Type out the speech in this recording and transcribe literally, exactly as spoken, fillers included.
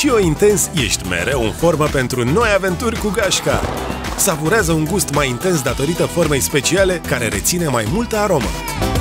și-o intens, ești mereu în formă pentru noi aventuri cu gașca. Savurează un gust mai intens datorită formei speciale care reține mai multă aromă.